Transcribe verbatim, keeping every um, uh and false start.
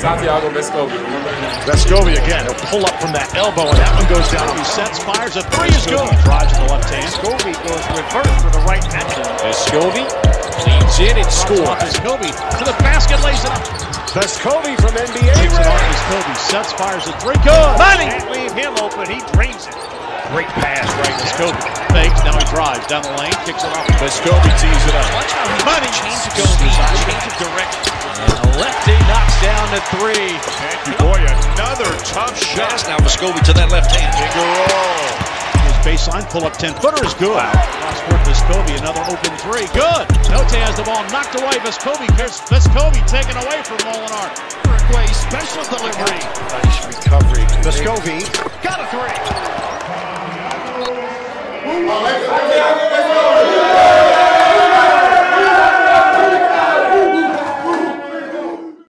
Santiago, Vescovi. Vescovi again. He'll pull up from that elbow, and that one goes down. He sets, fires, a three is good. Drives in the left hand. Vescovi goes reverse with the right hand. Vescovi leans in and scores. Vescovi to the basket, lays it up. Vescovi from N B A. Takes it off. Vescovi sets, fires a three. Good. Money. Can't leave him open. He drains it. Great pass, right? Vescovi fakes. Now he drives down the lane, kicks it off. Vescovi tees it up. Watch how he Money. change of speed, change of direction. And a lefty knocks down the three. Boy, another tough shot. Now Vescovi to that left hand. Finger roll. His baseline pull-up ten-footer is good. Cross court Vescovi, another open three. Good. Note has the ball knocked away. Vescovi, Vescovi taken away from Molinar. Breakaway special delivery. Nice recovery. Vescovi got a three.